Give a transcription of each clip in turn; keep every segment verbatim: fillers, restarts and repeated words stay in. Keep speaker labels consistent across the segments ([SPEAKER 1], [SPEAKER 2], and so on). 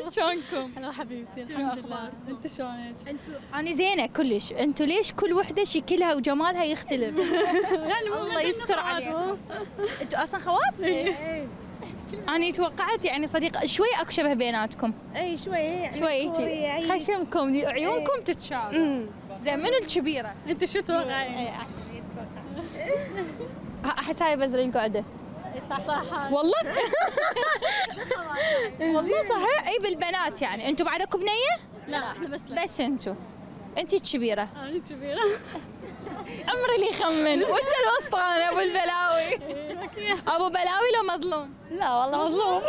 [SPEAKER 1] شلونكم؟
[SPEAKER 2] هلا حبيبتي الحمد لله. انت شلونك؟
[SPEAKER 1] انتوا انا زينه كلش، انتوا ليش كل وحده شكلها وجمالها يختلف؟
[SPEAKER 2] يعني
[SPEAKER 1] الله يستر عليكم. انتوا اصلا خوات؟ اي انا توقعت يعني صديقه شوي اكو شبه بيناتكم.
[SPEAKER 3] اي شوي يعني
[SPEAKER 1] شوي هيك خشمكم دي عيونكم تتشابه. زين منو الكبيره؟
[SPEAKER 2] انت شو تتوقعين؟
[SPEAKER 1] احس هاي بزر القعده.
[SPEAKER 2] صح صح
[SPEAKER 1] والله والله صحيح. اي بالبنات يعني انتم بعدكم بنيه؟
[SPEAKER 2] لا احنا بس لا.
[SPEAKER 1] بس انتم انت الكبيره.
[SPEAKER 2] انا كبيره.
[SPEAKER 1] عمري اللي يخمن وانت الوسطى. انا ابو البلاوي. ابو بلاوي لو مظلوم؟
[SPEAKER 3] لا والله مظلوم.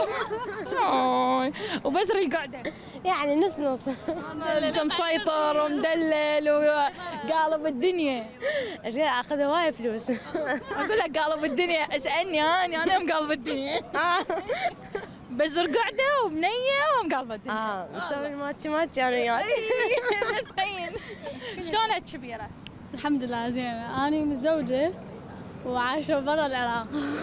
[SPEAKER 1] وبزر القعده
[SPEAKER 3] يعني نص نص.
[SPEAKER 1] انت مسيطر ومدلل وقالب الدنيا.
[SPEAKER 3] ايش قاعد اخذ هواي فلوس.
[SPEAKER 1] اقول لك قالب الدنيا، اسالني اني انا مقالب الدنيا. بزر قعده وبنيه ومقالب الدنيا.
[SPEAKER 3] اه مسوي ماتشي ماتشي انا وياك.
[SPEAKER 1] مسخين. شلونها الكبيره؟
[SPEAKER 2] الحمد لله زينه. انا متزوجه وعايشه برا العراق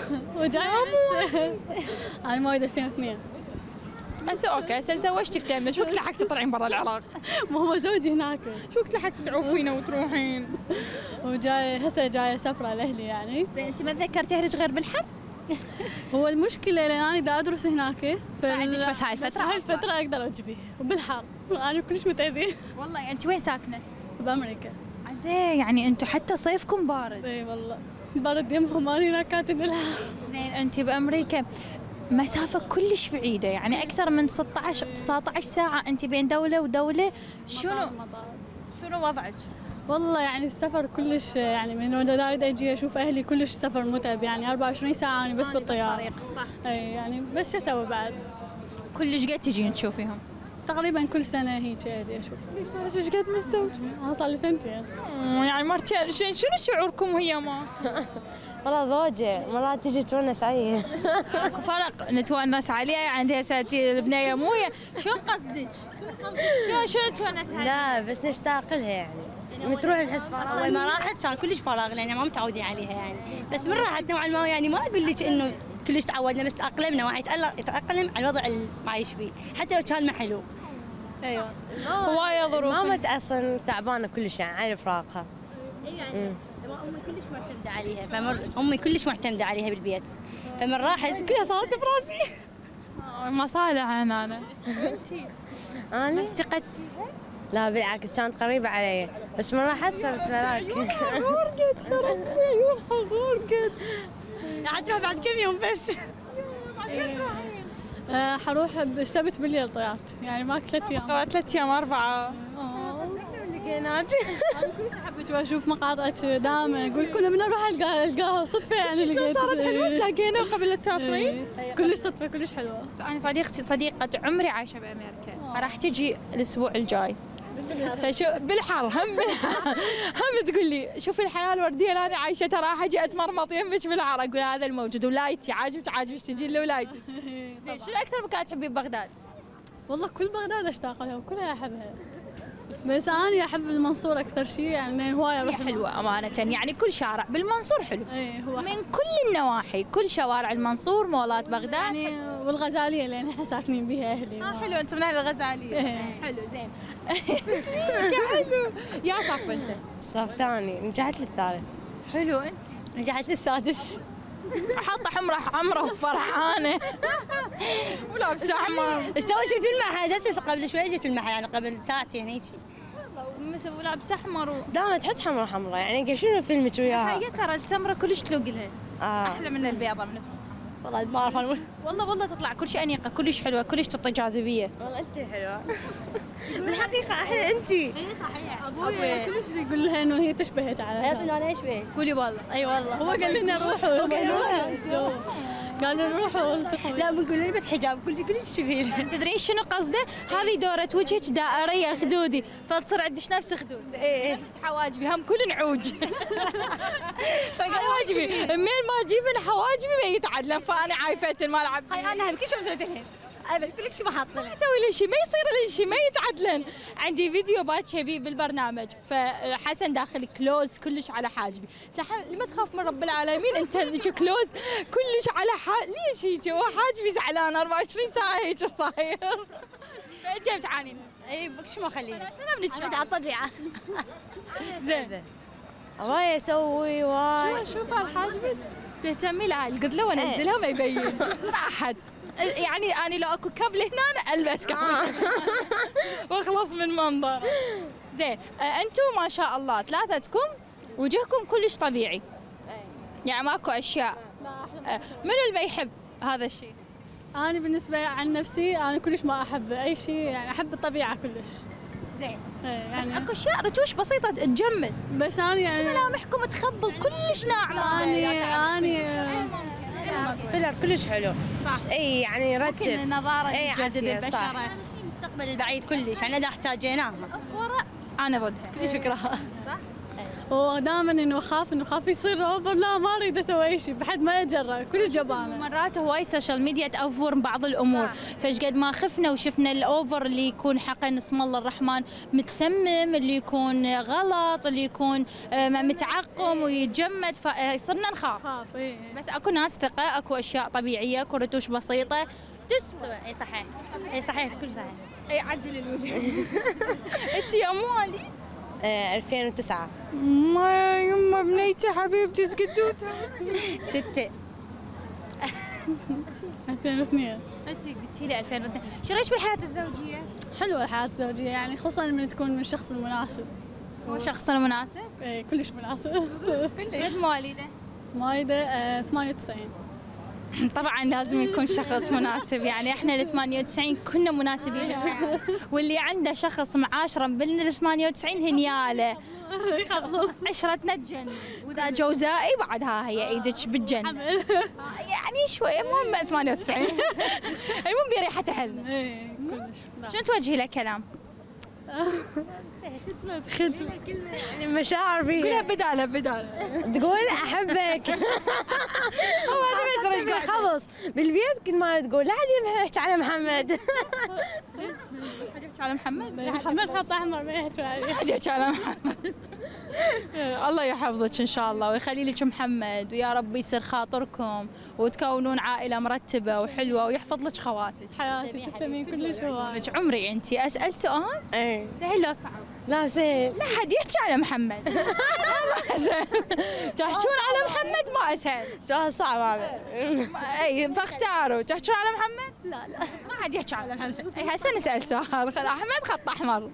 [SPEAKER 2] وجايه. انا مواليد ألفين واثنين.
[SPEAKER 1] بس اوكي هسه تزوجتي في تمه، شو وقت لحقتي تطلعين برا العراق؟
[SPEAKER 2] ما هو زوجي هناك.
[SPEAKER 1] شو وقت لحقتي تعوفينه وتروحين؟
[SPEAKER 2] وجايه هسه جايه سفره لاهلي يعني.
[SPEAKER 1] زين انت ما تذكرتي اهلك غير بالحر؟
[SPEAKER 2] هو المشكله لان انا دا ادرس هناك
[SPEAKER 1] فعندك بس هاي الفتره.
[SPEAKER 2] هاي الفتره اقدر اجي وبالحر انا كلش متعبه.
[SPEAKER 1] والله انت وين ساكنه؟
[SPEAKER 2] بامريكا.
[SPEAKER 1] زين يعني انتم حتى صيفكم بارد.
[SPEAKER 2] اي والله برد يمهم انا هناك كاتب الحر.
[SPEAKER 1] زين انت بامريكا مسافه كلش بعيده يعني اكثر من ستة عشر تسعة عشر ساعه انت بين دوله ودوله. شنو شنو وضعك؟
[SPEAKER 2] والله يعني السفر كلش يعني من وين اريد اجي اشوف اهلي كلش سفر متعب يعني أربعة وعشرين ساعه انا بس بالطياره.
[SPEAKER 1] صح.
[SPEAKER 2] اي يعني بس شو اسوي بعد؟
[SPEAKER 1] كلش قد تجين تشوفيهم؟
[SPEAKER 2] تقريبا كل سنه هيك اجي اشوف.
[SPEAKER 1] ليش صارت ايش قد متزوجه؟
[SPEAKER 2] انا صار لي سنتين.
[SPEAKER 1] يعني مرتين. شنو شعوركم وهي ما؟
[SPEAKER 3] والله زوجة مرات تجي تونس علي.
[SPEAKER 1] اكو فرق نتونس عليها يعني هسه البنيه مويه. شو قصدك؟ شو شو نتونس عليها؟
[SPEAKER 3] لا بس نشتاق لها يعني. بتروح نحس فراغ.
[SPEAKER 4] اول ما راحت كان كلش فراغ لان ما متعودين عليها يعني، بس من راحت نوعا ما يعني ما اقول لك انه كلش تعودنا بس تاقلمنا. واحد يتاقلم على الوضع اللي عايش فيه حتى لو كان ما حلو. ايوه
[SPEAKER 1] هوايه ظروف.
[SPEAKER 3] ماما اصلا تعبانه كلش يعني على فراقها.
[SPEAKER 4] اي يعني امي كلش معتمده عليها، فمر امي كلش معتمده عليها بالبيت، فمن راحت كلها صارت براسي.
[SPEAKER 1] مصالح انا انا. انتي
[SPEAKER 3] انا
[SPEAKER 1] اعتقدتيها؟
[SPEAKER 3] لا بالعكس كانت قريبه علي بس من راحت صرت ملاك.
[SPEAKER 1] غورقت يا ربي عيونها غورقت.
[SPEAKER 4] قعدت بعد كم يوم بس.
[SPEAKER 2] أه حروح بالسبت بالليل طيارتي يعني ما ثلاث ايام.
[SPEAKER 1] ثلاث ايام اربعه.
[SPEAKER 3] لقيناك.
[SPEAKER 2] انا كلش حبيت واشوف مقاطعك دائما اقول كنا من اروح القاها القاها صدفه يعني
[SPEAKER 1] شلون صارت حلوه تلاقينا قبل لا تسافرين؟
[SPEAKER 2] كلش صدفه كلش حلوه.
[SPEAKER 1] انا صديقتي صديقه عمري عايشه بامريكا راح تجي الاسبوع الجاي. فشو بالحر هم بالحر هم تقول لي شوفي الحياه الورديه اللي انا عايشتها راح اجي اتمرمط يمك بالحر. اقول هذا الموجود. ولايتي عاجبك عاجبك تجي لولايتك. زين شنو اكثر مكان تحبيه ببغداد؟
[SPEAKER 2] والله كل بغداد اشتاق لها وكلها احبها بس انا احب المنصور اكثر شيء يعني هوايه
[SPEAKER 1] هي حلوه امانه يعني كل شارع بالمنصور حلو.
[SPEAKER 2] اي هو
[SPEAKER 1] من كل النواحي كل شوارع المنصور مولات بغداد
[SPEAKER 2] يعني والغزاليه لان احنا ساكنين بها اهلي.
[SPEAKER 1] اه حلو انتم من اهل الغزاليه.
[SPEAKER 2] ايه.
[SPEAKER 1] حلو زين. ايش فيك حلو يا صف انت؟
[SPEAKER 3] صف ثاني نجحت للثالث.
[SPEAKER 1] حلو انت؟
[SPEAKER 4] رجعت للسادس.
[SPEAKER 1] حاطه حمره حمره وفرحانه ولابسه احمر.
[SPEAKER 4] استوى جيت المعهد هسه قبل شوي جيت المعهد يعني قبل ساعتين هيك.
[SPEAKER 1] ولابسه احمر و...
[SPEAKER 3] دائما تحط حمرا حمرا يعني شنو فيلمك وياها؟
[SPEAKER 1] هي ترى السمره كلش تلوق لها.
[SPEAKER 3] آه.
[SPEAKER 1] احلى من البيضه من
[SPEAKER 4] والله ما اعرف انا.
[SPEAKER 1] والله والله تطلع كل شيء انيقه كلش حلوه كلش تعطي جاذبيه.
[SPEAKER 3] والله انت حلوه. بالحقيقه احلى انت.
[SPEAKER 4] اي صحيح.
[SPEAKER 2] ابوي كلش يقول لها انه هي تشبهك على
[SPEAKER 4] هي اصلا انا اشبه.
[SPEAKER 1] قولي والله.
[SPEAKER 4] اي والله.
[SPEAKER 2] هو قال لنا روحوا قال لنا روحوا التقوا.
[SPEAKER 4] لا بنقول لي بس حجاب كل كلش شبيه.
[SPEAKER 1] تدرين شنو قصده؟ هذه دورة وجهك دائرية خدودي فتصير عندك نفس خدود.
[SPEAKER 4] ايه
[SPEAKER 1] نفس حواجبي هم كل نعوج. حواجبي منين ما اجيب من حواجبي ما يتعدلن فانا عايفة ما العب.
[SPEAKER 4] هاي انا كل شيء مسويته لهن. ابد كل شيء ما حاط
[SPEAKER 1] ما اسوي لي شيء ما يصير لي شيء ما يتعدلن. عندي فيديو باكر بيه بالبرنامج فحسن داخل كلوز كلش على حاجبي. لما تخاف من رب العالمين انت كلوز كلش على حاجبي. ليش هيك هو حاجبي زعلان أربعة وعشرين ساعة هيك صاير. شوي بتعانين.
[SPEAKER 4] اي شو ما اخليه
[SPEAKER 1] سبب نتشاور.
[SPEAKER 4] على الطبيعه.
[SPEAKER 1] زين.
[SPEAKER 3] وايد اسوي وايد.
[SPEAKER 1] شو شوف الحاجبك تهتمي لها القدله وانزلها ما يبين راحت. يعني انا لو اكو كابل هنا أنا البس كابل واخلص من منظر. زين انتم ما شاء الله ثلاثتكم وجهكم كلش طبيعي يعني ماكو اشياء. منو اللي ما يحب هذا الشيء؟
[SPEAKER 2] انا بالنسبه عن نفسي انا كلش ما احب اي شيء يعني احب الطبيعه كلش.
[SPEAKER 1] زين
[SPEAKER 2] يعني
[SPEAKER 1] بس اكو اشياء رتوش بسيطه تجمل.
[SPEAKER 2] بس انا يعني
[SPEAKER 1] ملامحكم تخبل كلش ناعمه.
[SPEAKER 2] اني اني
[SPEAKER 3] فيلر كلش حلو.
[SPEAKER 1] صح.
[SPEAKER 3] اي يعني
[SPEAKER 1] ممكن
[SPEAKER 3] يرتب.
[SPEAKER 1] النظاره
[SPEAKER 3] إي
[SPEAKER 1] تجدد
[SPEAKER 3] عافية، صح.
[SPEAKER 1] البشره.
[SPEAKER 4] المستقبل البعيد كلش يعني اذا احتاجيناها.
[SPEAKER 1] وراء انا ضدها.
[SPEAKER 4] شكرا.
[SPEAKER 2] ودائما انه اخاف انه خاف يصير اوفر. لا ما اريد اسوي اي شيء بحد ما يتجرأ كلش جبانه.
[SPEAKER 1] مرات هواي السوشيال ميديا تأفور بعض الامور. فايش قد ما خفنا وشفنا الاوفر اللي يكون حقا اسم الله الرحمن متسمم اللي يكون غلط اللي يكون آه، متعقم ويتجمد فصرنا نخاف.
[SPEAKER 2] خاف اي
[SPEAKER 1] بس اكو ناس ثقه اكو اشياء طبيعيه اكو رتوش بسيطه تسوى.
[SPEAKER 4] اي صحيح اي صحيح كل صحيح.
[SPEAKER 1] اي عدل الوجه. انت يا موالي
[SPEAKER 3] آه، ألفين وتسعة.
[SPEAKER 1] ما يما بنيتي حبيبتي سكتوتها.
[SPEAKER 4] ستة.
[SPEAKER 2] ألفين واثنين.
[SPEAKER 1] انت قلتي لي ألفين واثنين. شو رايك بالحياه الزوجيه؟
[SPEAKER 2] حلوه الحياه الزوجيه يعني خصوصا من تكون من الشخص المناسب.
[SPEAKER 1] هو شخص مناسب؟
[SPEAKER 2] اي كلش مناسب.
[SPEAKER 1] قد مواليده؟
[SPEAKER 2] مايده آه، ثمانية وتسعين.
[SPEAKER 1] طبعا لازم يكون شخص مناسب يعني احنا ال ثمانية وتسعين كنا مناسبين للحياة. واللي عنده شخص معاشرة بين ال ثمانية وتسعين هنياله عشرتنا تجنن واذا جوزائي بعد ها هي ايدك بالجنة يعني شوية المهم ثمانية وتسعين. المهم بريحة اهلنا.
[SPEAKER 2] اي كلش.
[SPEAKER 1] شو توجهي له كلام؟
[SPEAKER 3] يعني مشاعر
[SPEAKER 1] قولها
[SPEAKER 3] فيها.
[SPEAKER 1] بداله بداله.
[SPEAKER 3] تقول احبك. هو هذا بس تقول خلص بالبيت كل ما تقول لا حد يحكي على محمد.
[SPEAKER 1] حكيت على محمد؟
[SPEAKER 2] محمد خط احمر ما يحكي عليه.
[SPEAKER 1] حكيت على محمد. الله يحفظك ان شاء الله ويخلي لك محمد ويا رب يصير خاطركم وتكونون عائله مرتبه وحلوه ويحفظ لك خواتك.
[SPEAKER 2] حياتي تسلمين كلش هواي.
[SPEAKER 1] لك عمري انت اسال سؤال
[SPEAKER 3] اي
[SPEAKER 1] سهل لو صعب؟
[SPEAKER 3] لا سهل.
[SPEAKER 1] لا حد يحكي على محمد. والله سهل. تحجون على محمد ما اسهل.
[SPEAKER 3] سؤال صعب هذا.
[SPEAKER 1] اي فاختاروا تحجون على محمد؟ لا لا ما حد يحكي على محمد. اي هسه نسال سؤال احمد خط احمر.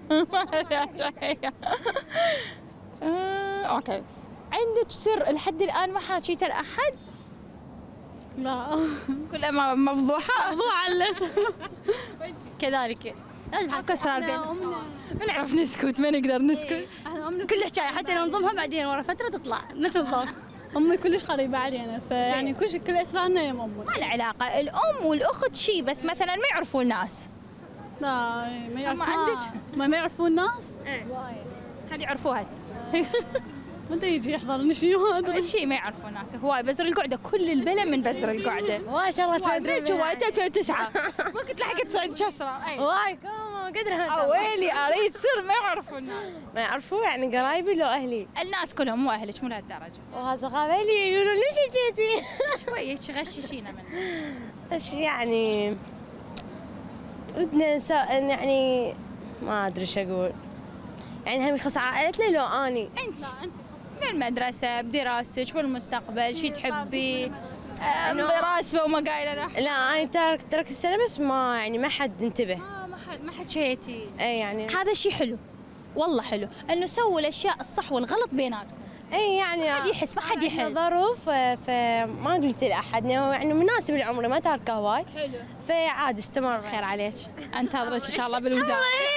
[SPEAKER 1] آه، اوكي عندك سر لحد الان ما حاكيته لاحد؟
[SPEAKER 2] لا
[SPEAKER 1] كلها م- مفضوحه.
[SPEAKER 2] موضوع للاسف.
[SPEAKER 4] كذلك
[SPEAKER 1] ماكو اسرار بيننا. ما نعرف نسكت ما نقدر نسكت.
[SPEAKER 4] كل حكايه حتى لو نضمها بعدين ورا فتره تطلع مثل الضم.
[SPEAKER 2] امي كلش قريبه علينا فيعني كل كل اسرارنا يم امي.
[SPEAKER 1] ما له علاقه الام والاخت شيء بس مثلا ما يعرفوا الناس.
[SPEAKER 2] لا ما يعرفون.
[SPEAKER 1] عندك؟
[SPEAKER 2] ما ما يعرفون الناس.
[SPEAKER 1] خلي يعرفوها هسه.
[SPEAKER 2] متى يجي يحضرني شيء ما ادري.
[SPEAKER 1] شيء ما يعرفوا الناس هواي بزر القعده كل البلا من بزر القعده.
[SPEAKER 3] ما شاء الله تفدري.
[SPEAKER 1] من جوات ألفين وتسعة ما كنت لحقت تصعد شسره.
[SPEAKER 3] واي كوما قدرها.
[SPEAKER 1] ويلي اريد سر ما يعرفوا الناس.
[SPEAKER 3] ما يعرفوا يعني قرايبي لو اهلي.
[SPEAKER 1] الناس كلهم مو اهلك مو لهالدرجه.
[SPEAKER 3] وهذا قبلي يقولوا ليش جيتي؟
[SPEAKER 1] شوي غششينا منه.
[SPEAKER 3] ايش يعني ودنا نسا يعني ما ادري ايش اقول. يعني هم يخص عائلتنا لو اني.
[SPEAKER 1] انت بالمدرسه بدراستك بالمستقبل شي تحبي راسبه وما قايله لا.
[SPEAKER 3] لا انا ترك ترك السنه بس ما يعني ما حد انتبه.
[SPEAKER 1] آه ما حد ما حد شيتي.
[SPEAKER 3] اي يعني
[SPEAKER 1] هذا شيء حلو والله حلو انه سووا الاشياء الصح والغلط بيناتكم.
[SPEAKER 3] اي يعني
[SPEAKER 1] ما حد يحس ما حد يحس.
[SPEAKER 3] ظروف فما قلت لاحد يعني مناسب لعمره ما تاركه هواي.
[SPEAKER 1] حلو
[SPEAKER 3] فعاد استمر.
[SPEAKER 1] خير عليك انتظرك ان شاء الله بالوزاره.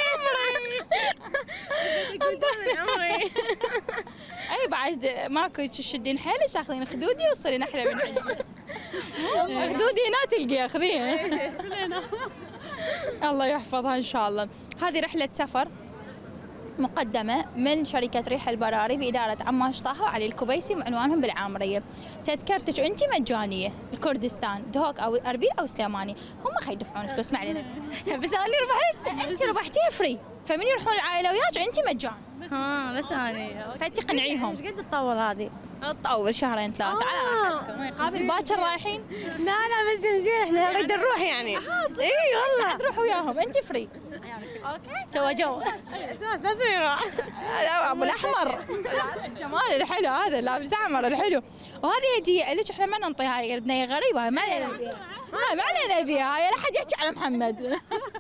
[SPEAKER 3] عمري.
[SPEAKER 1] اي بعد ماكو تشدين حيلك تاخذين خدودي وتصيرين احلى من عندي. خدودي هنا تلقي اخذيها. الله يحفظها ان شاء الله. هذه رحله سفر مقدمة من شركة ريح البراري بإدارة عماش طه وعلي الكبيسي وعنوانهم بالعامرية. تذكرتك أنت مجانية الكردستان دهوك أو أربيل أو سليماني هم خي يدفعون فلوس ما علينا.
[SPEAKER 4] بس انا ربحت.
[SPEAKER 1] أنت ربحتيها فري فمن يروحون العائلة وياك أنت مجان.
[SPEAKER 4] ها بس انا.
[SPEAKER 1] فأنت قنعيهم.
[SPEAKER 3] ايش قد تطول هذه؟
[SPEAKER 1] تطول شهرين ثلاثة على راحتكم. قابل باكر رايحين؟
[SPEAKER 3] لا لا بس زين احنا نريد نروح يعني. اي والله
[SPEAKER 1] تروح وياهم انت فري. اوكي
[SPEAKER 4] سوا جو.
[SPEAKER 3] اساس لازم يروح.
[SPEAKER 1] لا ابو الاحمر الجمال الحلو هذا لابس احمر الحلو. وهذه هديه لك احنا ما ننطيها هاي البنيه غريبه ما علينا بيها. ما علينا بيها هاي لا حد يحكي على محمد.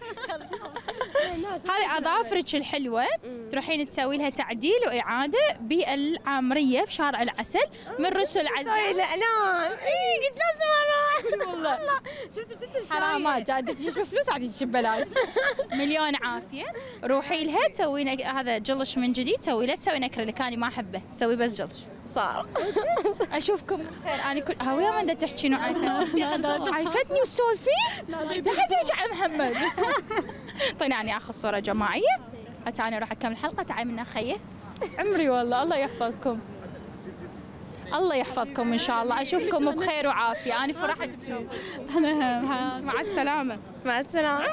[SPEAKER 1] هذه اظافرك الحلوه تروحين تسوي لها تعديل واعاده بالعامريه بشارع العسل من رسل عزة.
[SPEAKER 3] سوي الاعلان. اي قلت لازم اروح.
[SPEAKER 1] والله
[SPEAKER 3] شفت ست
[SPEAKER 1] حرامات جاده تجيب فلوس عادي ببلاش. مليون عافيه. روحي لها تسوي لك هذا جلش من جديد تسوي له تسوي نكره لك انا ما احبه سوي بس جلش.
[SPEAKER 3] صار.
[SPEAKER 1] اشوفكم خير انا كل هاويه ما بدها تحكي نوع عايفتني وتسولفين لا حد يحكي على محمد. طينا اني اخذ صوره جماعيه حتى انا اروح اكمل الحلقه تعال منا خيه عمري والله الله يحفظكم الله يحفظكم ان شاء الله اشوفكم بخير وعافيه انا فرحت بكم.
[SPEAKER 2] انا
[SPEAKER 1] مع السلامه.
[SPEAKER 3] مع السلامه.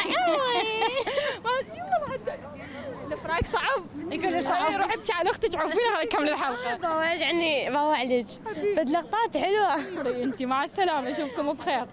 [SPEAKER 1] الفراق صعب يقول صعب روحي ابكي على اختك عوفينها نكمل الحلقه.
[SPEAKER 3] بوعد يعني بوعدك. فد لقطات حلوه.
[SPEAKER 1] انت مع السلامه اشوفكم بخير.